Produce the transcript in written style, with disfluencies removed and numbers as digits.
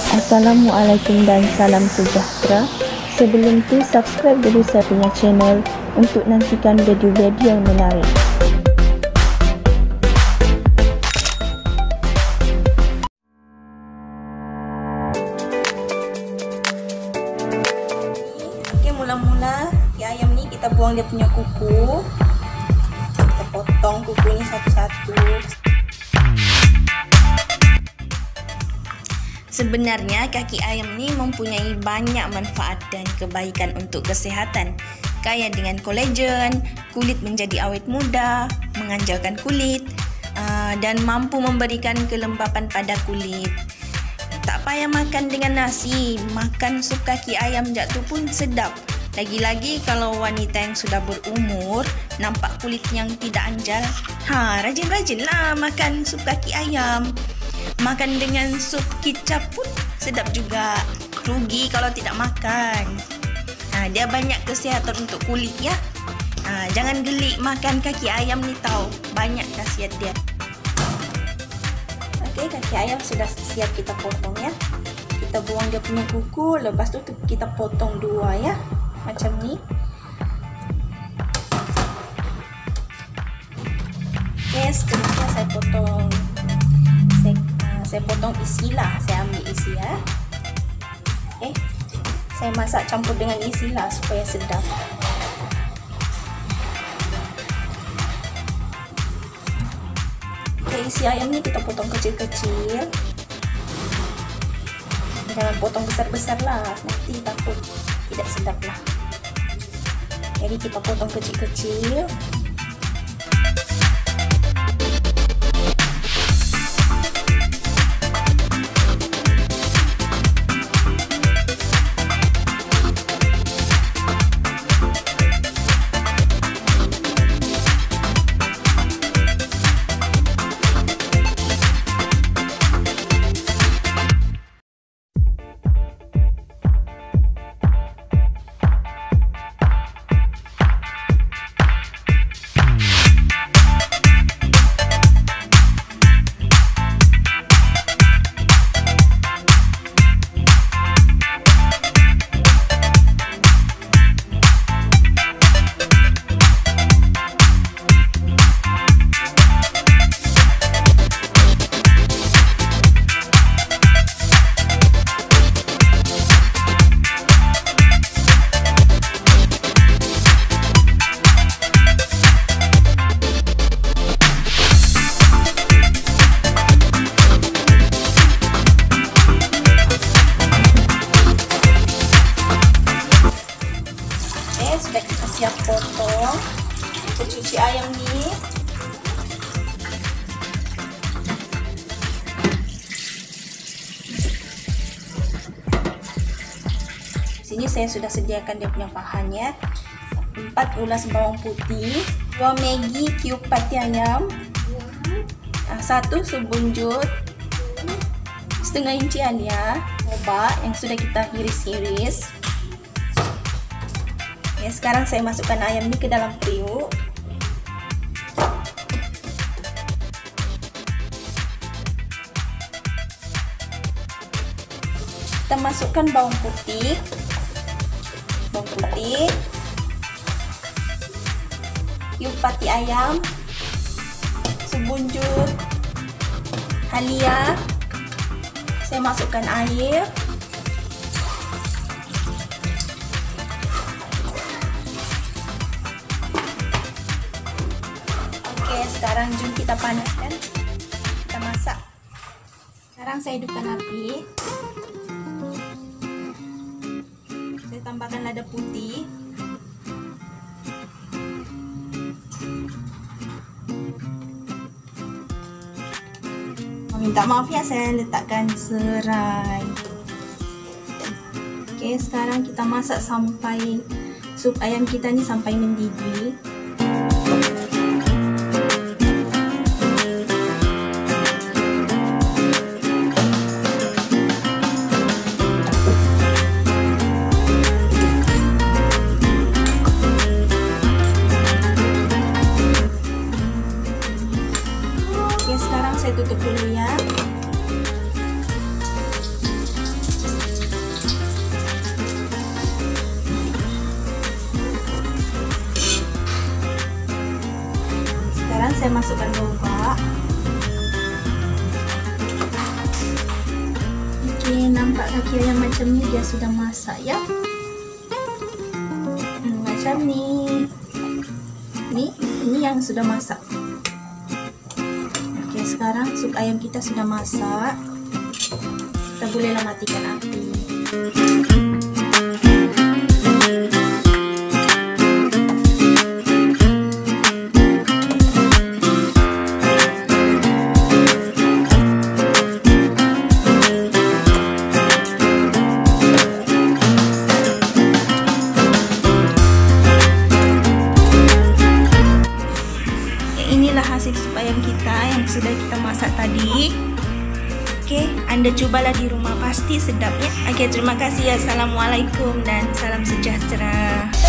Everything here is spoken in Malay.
Assalamualaikum dan salam sejahtera. Sebelum tu subscribe dulu saya punya channel untuk nantikan video-video yang menarik. Okey, mula-mula ayam ni kita buang dia punya kuku. Kita potong kuku ni satu-satu. Sebenarnya kaki ayam ni mempunyai banyak manfaat dan kebaikan untuk kesihatan, kaya dengan kolagen, kulit menjadi awet muda, menganjalkan kulit dan mampu memberikan kelembapan pada kulit. Tak payah makan dengan nasi, makan sup kaki ayam jatuh pun sedap. Lagi-lagi kalau wanita yang sudah berumur, nampak kulit yang tidak anjal, rajin-rajinlah makan sup kaki ayam. Makan dengan sup kicap pun sedap juga. Rugi kalau tidak makan. Dia banyak kesihatan untuk kulit ya. Jangan gelik makan kaki ayam ni tahu. Banyak khasiat dia. Okey, kaki ayam sudah siap kita potong ya. Kita buang dia punya kuku, lepas tu kita potong dua ya. Macam ni. Okey, seterusnya saya potong. Saya potong isi lah, saya ambil isi ya. Saya masak campur dengan isi lah supaya sedap. Isi ayam ni kita potong kecil-kecil. Jangan potong besar-besar lah, nanti takut tidak sedap lah. Jadi kita potong kecil-kecil. Sudah kita siap potong. Kita cuci ayam ni. Sini saya sudah sediakan dia punya bahannya. 4 ulas bawang putih, 2 Maggi cube pati ayam, 1 sup bunjut, setengah incian ya, obat yang sudah kita iris-iris. Sekarang saya masukkan ayam ini ke dalam periuk. Kita masukkan bawang putih, cube pati ayam, sup bunjut, halia. Saya masukkan air. Sekarang jom kita panaskan, kita masak. Sekarang saya hidupkan api. Saya tambahkan lada putih. Minta maaf ya, saya letakkan serai. Oke, sekarang kita masak sampai sup ayam kita ni sampai mendidih. Saya tutup dulu ya. saya masukkan lobak. Oke, nampak kaki ayam macam ni dia sudah masak ya. Macam ni. Ini yang sudah masak. Oke, sekarang sup ayam kita sudah masak. Kita bolehlah matikan api. Inilah hasil sup ayam kita yang sudah kita masak tadi. Oke, Anda cobalah di rumah, pasti sedap ya. Oke, terima kasih. Assalamualaikum dan salam sejahtera.